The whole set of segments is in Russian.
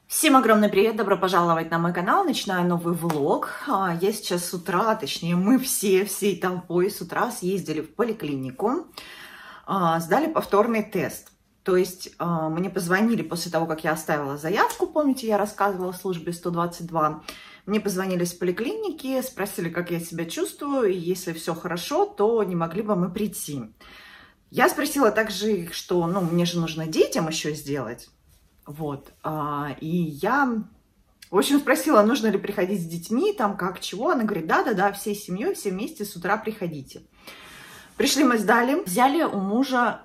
Всем огромный привет, добро пожаловать на мой канал, начинаю новый влог. Я сейчас с утра, точнее мы всей толпой с утра съездили в поликлинику, сдали повторный тест. То есть мне позвонили после того, как я оставила заявку, помните, я рассказывала в службе 122. Мне позвонили с поликлиники, спросили, как я себя чувствую, и если все хорошо, то не могли бы мы прийти. Я спросила также, что мне же нужно детям еще сделать. Вот, и я, в общем, спросила, нужно ли приходить с детьми, там, как, чего. Она говорит, да, всей семьей, все вместе с утра приходите. Пришли, мы сдали, взяли у мужа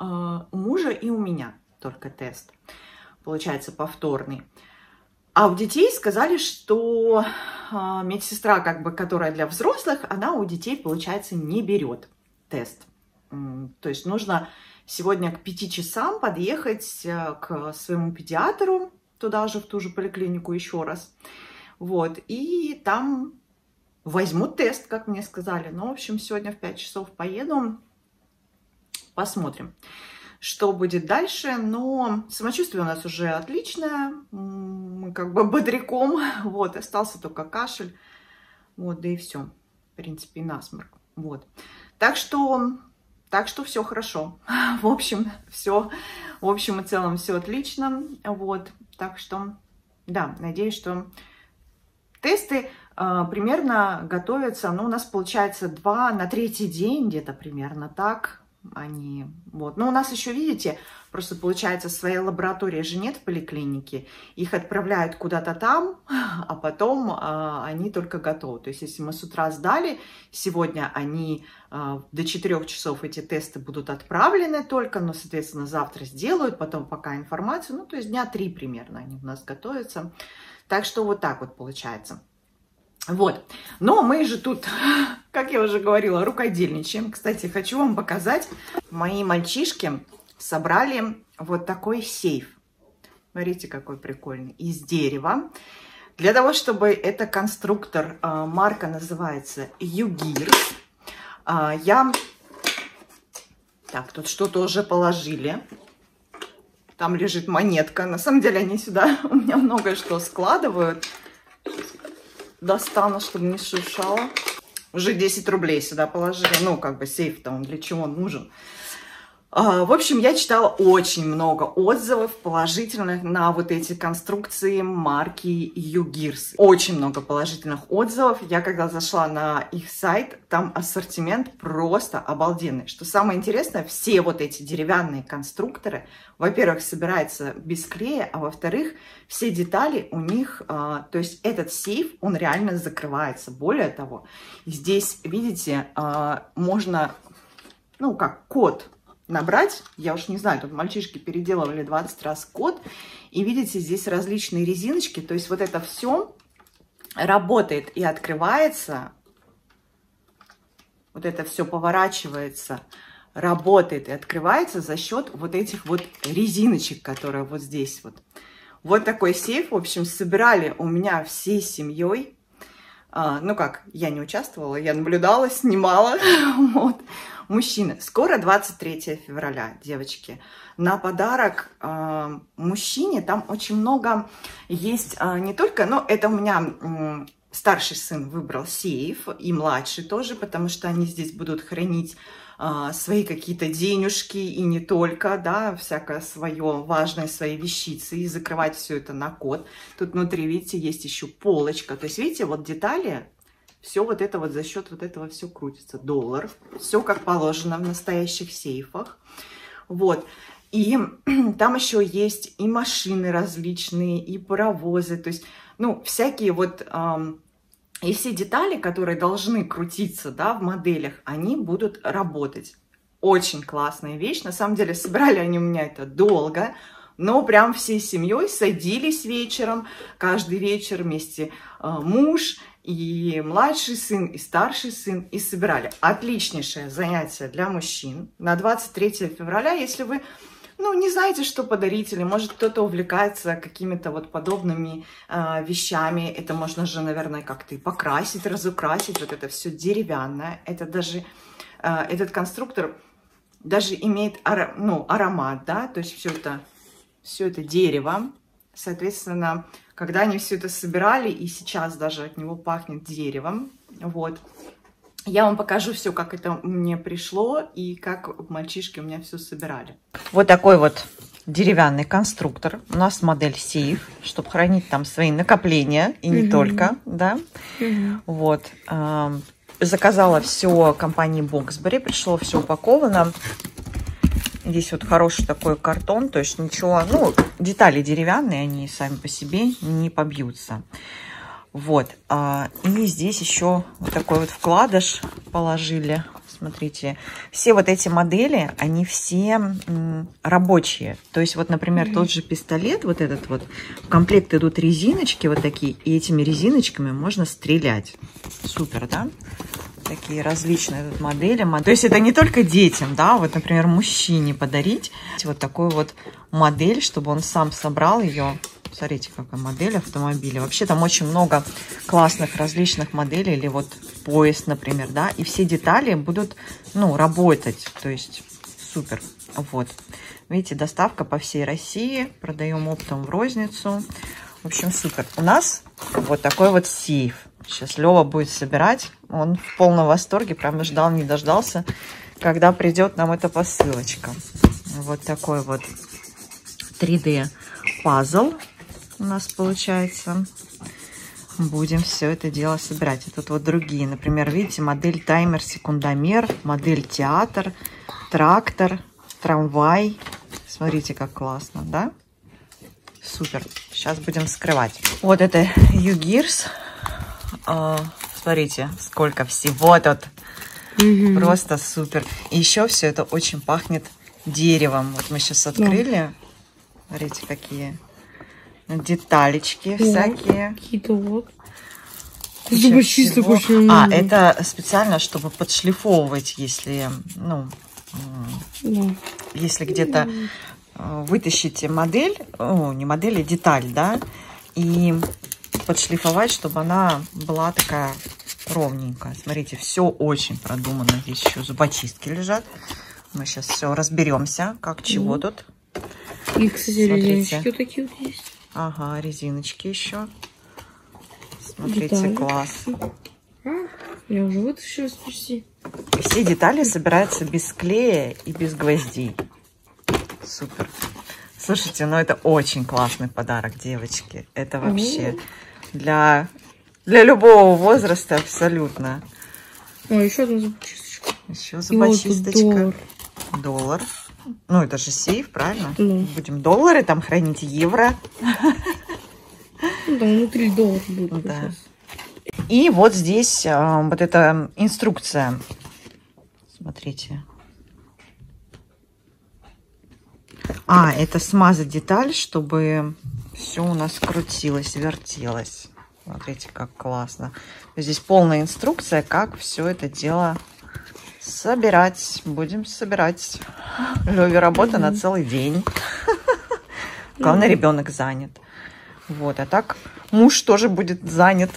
и у меня только тест, получается, повторный. А у детей сказали, что медсестра, которая для взрослых, она у детей, получается, не берет тест. То есть нужно сегодня к 5 часам подъехать к своему педиатру, туда же, в ту же поликлинику еще раз. Вот, и там возьмут тест, как мне сказали. Ну, в общем, сегодня в 5 часов поеду, посмотрим, что будет дальше. Но самочувствие у нас уже отличное, мы бодряком, вот, остался только кашель, вот, да и все, в принципе, и насморк, вот. Так что все хорошо. В общем, в общем и целом все отлично. Вот. Так что, да, надеюсь, что тесты примерно готовятся. У нас получается 2 на 3-й день, где-то примерно так. Они, вот. Но у нас еще, видите, просто получается своей лаборатории же нет в поликлинике. Их отправляют куда-то там, а потом они только готовы. То есть, если мы с утра сдали, сегодня они до 4 часов эти тесты будут отправлены только, но, соответственно, завтра сделают, потом пока информацию, то есть дня 3 примерно они у нас готовятся. Так что вот так вот получается. Вот, но мы же тут, как я уже говорила, рукодельничаем. Кстати, хочу вам показать. Мои мальчишки собрали вот такой сейф. Смотрите, какой прикольный. Из дерева. Для того, чтобы это конструктор, марка называется Югирс. Так, тут что-то уже положили. Там лежит монетка. На самом деле они сюда у меня многое что складывают. Достану, чтобы не шуршало. Уже 10 рублей сюда положили. Сейф-то он для чего нужен. В общем, я читала очень много отзывов положительных на вот эти конструкции марки Югирс. Очень много положительных отзывов. Я когда зашла на их сайт, там ассортимент просто обалденный. Что самое интересное, все вот эти деревянные конструкторы, во-первых, собираются без клея, а во-вторых, все детали у них, то есть этот сейф, он реально закрывается. Более того, здесь, видите, можно, код набрать, я уж не знаю, тут мальчишки переделывали 20 раз код, и видите, здесь различные резиночки, то есть вот это все работает и открывается, вот это все поворачивается, работает и открывается за счет вот этих вот резиночек, которые вот здесь вот. Вот такой сейф, в общем, собирали у меня всей семьей. Я не участвовала, я наблюдала, снимала, вот. Мужчины, скоро 23 февраля, девочки, на подарок мужчине там очень много есть, не только, это у меня старший сын выбрал сейф, и младший тоже, потому что они здесь будут хранить свои какие-то денежки, и не только, да, всякое свое, важное свои вещицы, и закрывать все это на код. Тут внутри, видите, есть еще полочка, то есть, видите, вот детали. Все вот это вот за счет вот этого все крутится. Доллар. Все как положено в настоящих сейфах. Вот. И там еще есть и машины различные, и паровозы. То есть, всякие вот... и все детали, которые должны крутиться, да, в моделях, они будут работать. Очень классная вещь. На самом деле, собирали они у меня это долго. Но прям всей семьей садились вечером. Каждый вечер вместе муж... и младший сын, и старший сын, и собирали. Отличнейшее занятие для мужчин. На 23 февраля, если вы, не знаете, что подарить, или, может, кто-то увлекается какими-то вот подобными вещами, это можно же, наверное, как-то и покрасить, разукрасить. Вот это все деревянное. Это даже, этот конструктор даже имеет аромат, да, то есть все это дерево. Соответственно, когда они все это собирали, и сейчас даже от него пахнет деревом, вот. Я вам покажу все, как это мне пришло и как мальчишки у меня все собирали. Вот такой вот деревянный конструктор. У нас модель сейф, чтобы хранить там свои накопления, и не только, да. Вот. Заказала все компании Боксбери, пришло все упаковано. Здесь вот хороший такой картон, то есть ничего, ну, детали деревянные, они сами по себе не побьются. Вот, и здесь еще вот такой вот вкладыш положили. Смотрите, все вот эти модели, они все рабочие. То есть вот, например, тот же пистолет, вот этот вот, в комплект идут резиночки вот такие, и этими резиночками можно стрелять. Супер, да? Такие различные тут модели. То есть это не только детям, да, вот, например, мужчине подарить вот такую вот модель, чтобы он сам собрал ее. Смотрите, какая модель автомобиля. Вообще там очень много классных различных моделей. Или вот поезд, например, да. И все детали будут, ну, работать. То есть супер. Вот. Видите, доставка по всей России. Продаем оптом в розницу. В общем, супер. У нас вот такой вот сейф. Сейчас Лёва будет собирать. Он в полном восторге. Прям ждал, не дождался, когда придет нам эта посылочка. Вот такой вот 3D пазл у нас получается. Будем все это дело собирать. И тут вот другие. Например, видите, модель таймер, секундомер, модель театр, трактор, трамвай. Смотрите, как классно, да? Супер. Сейчас будем скрывать. Вот это U-Gears. Смотрите, сколько всего тут. Просто супер. И еще все это очень пахнет деревом. Вот мы сейчас открыли. Смотрите, какие деталечки всякие. Какие-то вот. Это специально, чтобы подшлифовывать, если, ну, если где-то вытащите модель, не модель, а деталь, да, и подшлифовать, чтобы она была такая ровненькая. Смотрите, все очень продумано. Здесь еще зубочистки лежат. Мы сейчас все разберемся, как чего тут. И, кстати, резиночки вот такие вот есть. Ага, резиночки еще. Смотрите, детали. Класс. Я уже вытащилась почти. Все детали собираются без клея и без гвоздей. Супер. Слушайте, ну это очень классный подарок, девочки. Это вообще для любого возраста абсолютно. О, еще одна зубочисточка. Еще зубочисточка. Вот доллар. Ну, это же сейф, правильно? Будем доллары там хранить, евро. Ну, да, внутри доллар будет. Да. И вот здесь вот эта инструкция. Смотрите. Это смазать деталь, чтобы все у нас крутилось, вертелось. Смотрите, как классно. Здесь полная инструкция, как все это дело собирать. Будем собирать. Лёве работа на целый день. Главное, ребенок занят. Вот, а так муж тоже будет занят.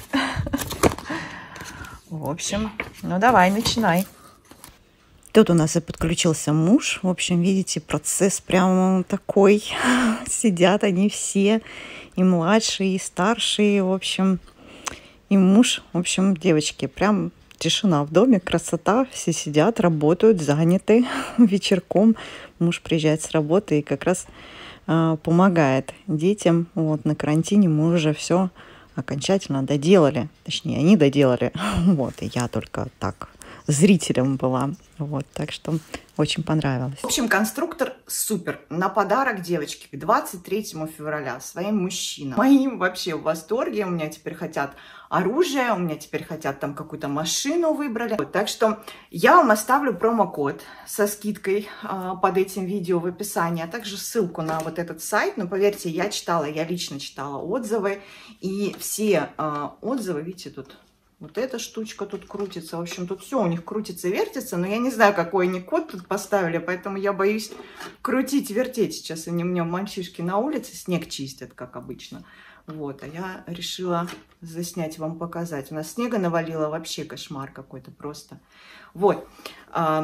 В общем, ну давай, начинай. Тут у нас и подключился муж. В общем, видите, процесс прямо такой. Сидят они все, и младшие, и старшие, в общем, и муж. В общем, девочки, прям тишина в доме, красота. Все сидят, работают, заняты вечерком. Муж приезжает с работы и как раз помогает детям. Вот, на карантине мы уже все окончательно доделали. Точнее, они доделали. Вот, и я только так зрителем была. Вот, так что очень понравилось. В общем, конструктор супер. На подарок девочки к 23 февраля своим мужчинам. Моим вообще в восторге. У меня теперь хотят оружие, у меня теперь хотят там какую-то машину выбрали. Вот, так что я вам оставлю промокод со скидкой под этим видео в описании, а также ссылку на вот этот сайт. Но поверьте, я лично читала отзывы. И все отзывы, видите, тут вот эта штучка тут крутится. В общем, тут все у них крутится, вертится. Но я не знаю, какой они код тут поставили, поэтому я боюсь крутить, вертеть. Сейчас они у меня мальчишки на улице снег чистят, как обычно. Вот, а я решила заснять, вам показать. У нас снега навалило, вообще кошмар какой-то просто. Вот.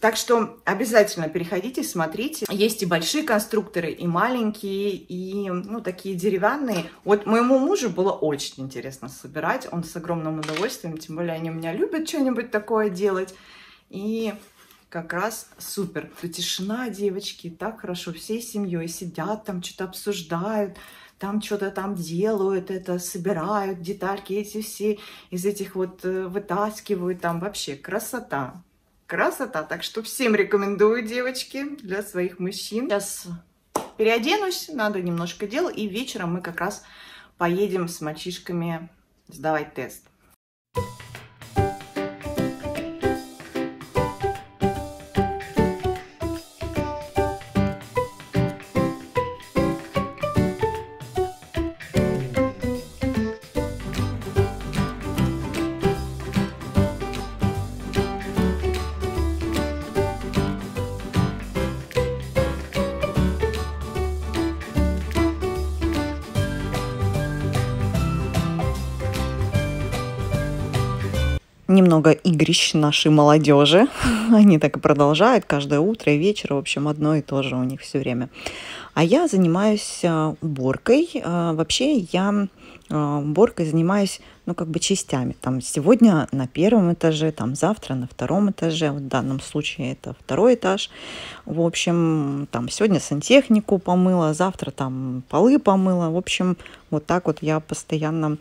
Так что обязательно переходите, смотрите. Есть и большие конструкторы, и маленькие, и, ну, такие деревянные. Вот моему мужу было очень интересно собирать. Он с огромным удовольствием, тем более они у меня любят что-нибудь такое делать. И как раз супер. Тишина, девочки, так хорошо. Всей семьей сидят, там что-то обсуждают, там что-то там делают, это собирают, детальки эти все из этих вот вытаскивают. Там вообще красота. Красота. Так что всем рекомендую, девочки, для своих мужчин. Сейчас переоденусь, надо немножко дел, и вечером мы как раз поедем с мальчишками сдавать тест. Немного игрищ нашей молодежи. Они так и продолжают каждое утро и вечер. В общем, одно и то же у них все время. А я занимаюсь уборкой. Вообще я уборкой занимаюсь, ну, как бы частями. Там сегодня на первом этаже, там завтра на втором этаже. Вот в данном случае это второй этаж. В общем, там сегодня сантехнику помыла, завтра там полы помыла. В общем, вот так вот я постоянно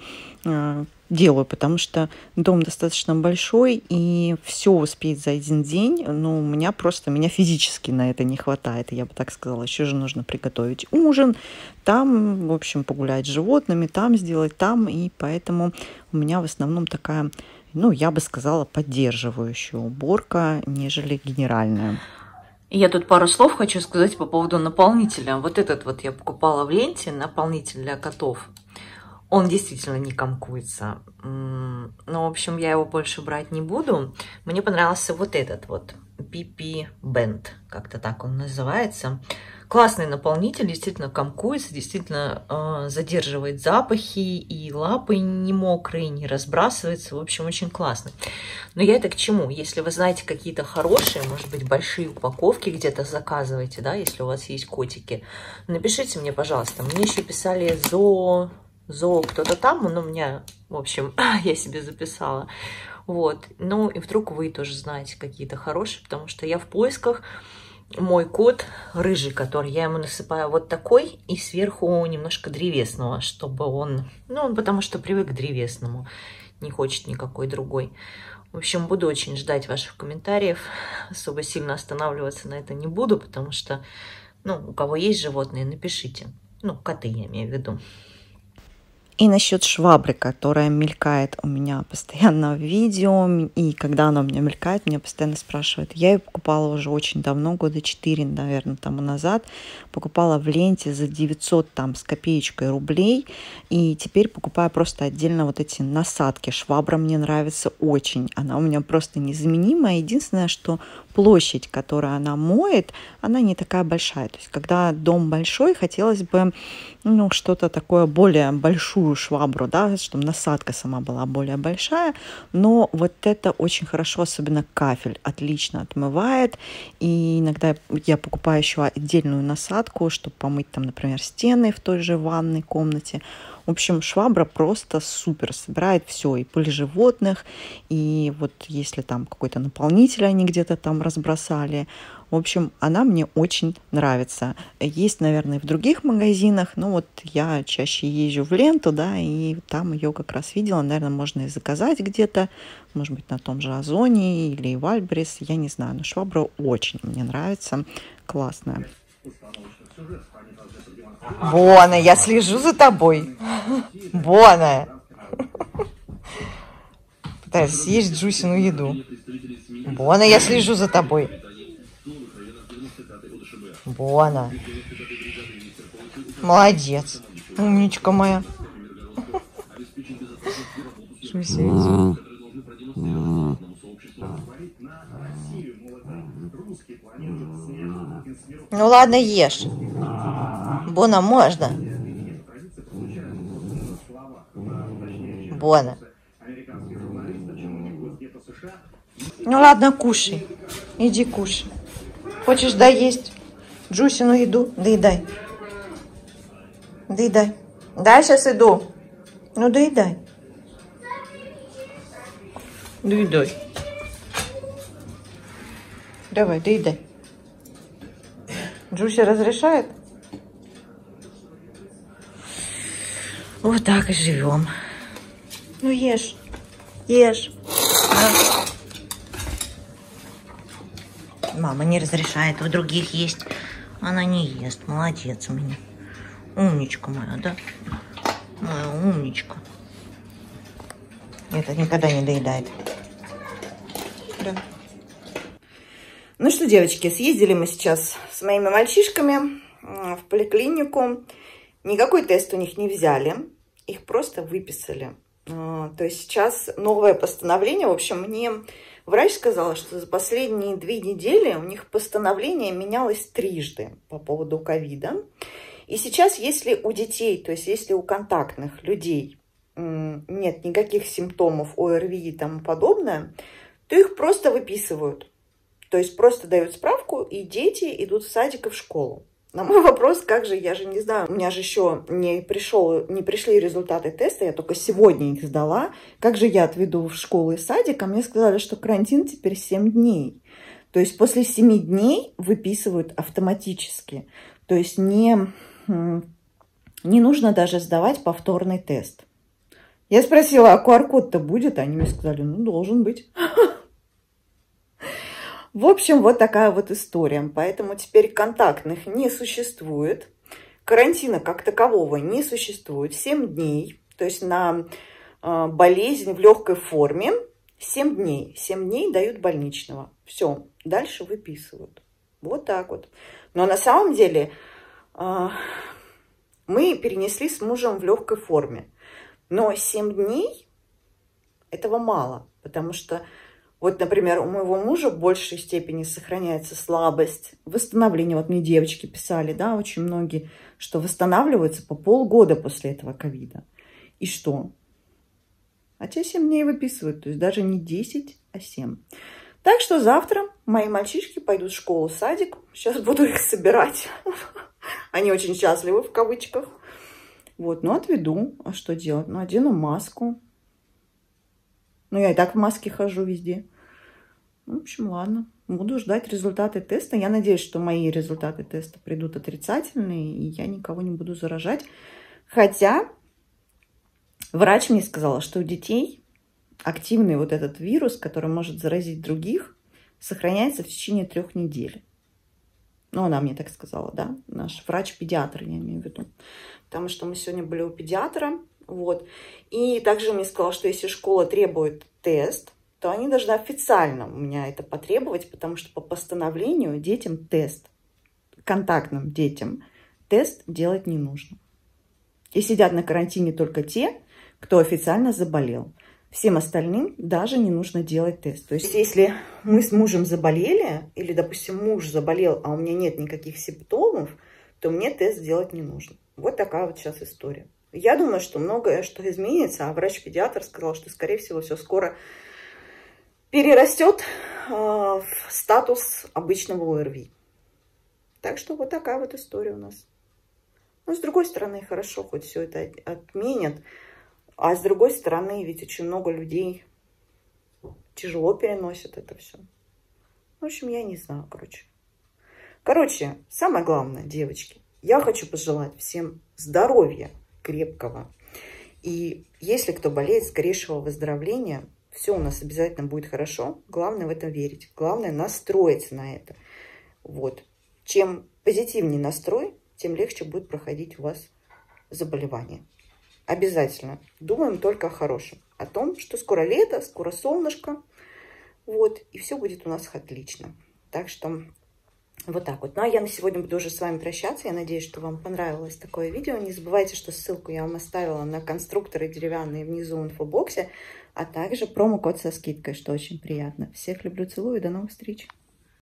делаю, потому что дом достаточно большой, и все успеть за один день, ну, меня физически на это не хватает, я бы так сказала. Еще же нужно приготовить ужин, там, в общем, погулять с животными, там сделать, там, и поэтому у меня в основном такая, ну, я бы сказала, поддерживающая уборка, нежели генеральная. Я тут пару слов хочу сказать по поводу наполнителя. Вот этот вот я покупала в ленте, наполнитель для котов. Он действительно не комкуется. Ну, в общем, я его больше брать не буду. Мне понравился вот этот вот. PP Band. Как-то так он называется. Классный наполнитель. Действительно комкуется. Действительно задерживает запахи. И лапы не мокрые, не разбрасывается. В общем, очень классно. Но я это к чему? Если вы знаете какие-то хорошие, может быть, большие упаковки где-то заказываете, да, если у вас есть котики, напишите мне, пожалуйста. Мне еще писали Зоо кто-то там, он у меня, в общем, я себе записала. Вот. Ну, и вдруг вы тоже знаете какие-то хорошие, потому что я в поисках. Мой кот рыжий, который я ему насыпаю вот такой, и сверху немножко древесного, чтобы он, ну, он потому что привык к древесному, не хочет никакой другой. В общем, буду очень ждать ваших комментариев. Особо сильно останавливаться на это не буду, потому что, ну, у кого есть животные, напишите. Ну, коты я имею в виду. И насчет швабры, которая мелькает у меня постоянно в видео, и когда она у меня мелькает, меня постоянно спрашивают. Я ее покупала уже очень давно, года 4, наверное, тому назад. Покупала в ленте за 900 там с копеечкой рублей. И теперь покупаю просто отдельно вот эти насадки. Швабра мне нравится очень. Она у меня просто незаменимая. Единственное, что площадь, которую она моет, она не такая большая. То есть, когда дом большой, хотелось бы, ну, что-то такое более большую швабру, да, чтобы насадка сама была более большая. Но вот это очень хорошо, особенно кафель, отлично отмывает. И иногда я покупаю еще отдельную насадку, чтобы помыть там, например, стены в той же ванной комнате. В общем, швабра просто супер, собирает все, и пыль животных, и вот если там какой-то наполнитель они где-то там разбросали. В общем, она мне очень нравится. Есть, наверное, и в других магазинах, но вот я чаще езжу в ленту, да, и там ее как раз видела. Наверное, можно и заказать где-то, может быть, на том же Озоне или в Альбрис, я не знаю, но швабра очень мне нравится, классная. Бона, я слежу за тобой. Бона. Пытаюсь съесть Джусину еду. Бона, я слежу за тобой. Бона. Молодец. Умничка моя. Джуся, иди. Ну ладно, ешь. Бона, можно? Бона. Ну ладно, кушай. Иди кушай. Хочешь доесть Джусину еду? Доедай. Доедай. Да, сейчас иду. Ну, доедай. Доедай. Давай, доедай. Джуся разрешает? Вот так и живем. Ну, ешь. Ешь. Да. Мама не разрешает у других есть. Она не ест. Молодец у меня. Умничка моя, да? Моя умничка. Это никогда не доедает. Да. Ну что, девочки, съездили мы сейчас с моими мальчишками в поликлинику. Никакой тест у них не взяли. Их просто выписали. То есть сейчас новое постановление. В общем, мне врач сказала, что за последние 2 недели у них постановление менялось трижды по поводу ковида. И сейчас, если у детей, то есть если у контактных людей нет никаких симптомов ОРВИ и тому подобное, то их просто выписывают. То есть просто дают справку, и дети идут в садик и в школу. На мой вопрос, как же, я же не знаю, у меня же еще не пришли результаты теста, я только сегодня их сдала. Как же я отведу в школу и садик? А мне сказали, что карантин теперь 7 дней. То есть после 7 дней выписывают автоматически. То есть не нужно даже сдавать повторный тест. Я спросила, а QR-код-то будет? Они мне сказали, ну, должен быть. В общем, вот такая вот история. Поэтому теперь контактных не существует. Карантина как такового не существует. 7 дней. То есть на болезнь в легкой форме 7 дней. 7 дней дают больничного. Все, дальше выписывают. Вот так вот. Но на самом деле мы перенесли с мужем в легкой форме. Но 7 дней этого мало. Потому что вот, например, у моего мужа в большей степени сохраняется слабость, восстановление. Вот мне девочки писали, да, очень многие, что восстанавливаются по полгода после этого ковида. И что? А те 7 дней выписывают, то есть даже не 10, а 7. Так что завтра мои мальчишки пойдут в школу, садик. Сейчас буду их собирать. Они очень счастливы, в кавычках. Вот, ну отведу. А что делать? Ну, одену маску. Ну, я и так в маске хожу везде. В общем, ладно. Буду ждать результаты теста. Я надеюсь, что мои результаты теста придут отрицательные, и я никого не буду заражать. Хотя врач мне сказала, что у детей активный вот этот вирус, который может заразить других, сохраняется в течение 3 недель. Ну, она мне так сказала, да. Наш врач-педиатр, я имею в виду. Потому что мы сегодня были у педиатра. Вот. И также мне сказала, что если школа требует тест, то они должны официально у меня это потребовать, потому что по постановлению детям тест, контактным детям тест делать не нужно. И сидят на карантине только те, кто официально заболел. Всем остальным даже не нужно делать тест. То есть если мы с мужем заболели, или, допустим, муж заболел, а у меня нет никаких симптомов, то мне тест делать не нужно. Вот такая вот сейчас история. Я думаю, что многое что изменится, а врач-педиатр сказал, что, скорее всего, все скоро перерастет в статус обычного ОРВИ. Так что вот такая вот история у нас. Но с другой стороны, хорошо, хоть все это отменят. А с другой стороны, ведь очень много людей тяжело переносят это все. В общем, я не знаю, короче, самое главное, девочки, я хочу пожелать всем здоровья крепкого. И если кто болеет, скорейшего выздоровления. Все у нас обязательно будет хорошо. Главное в это верить. Главное настроиться на это. Вот. Чем позитивнее настрой, тем легче будет проходить у вас заболевание. Обязательно думаем только о хорошем. О том, что скоро лето, скоро солнышко. Вот. И все будет у нас отлично. Так что вот так вот. Ну, а я на сегодня буду уже с вами прощаться. Я надеюсь, что вам понравилось такое видео. Не забывайте, что ссылку я вам оставила на конструкторы деревянные внизу в инфобоксе, а также промокод со скидкой, что очень приятно. Всех люблю, целую и до новых встреч.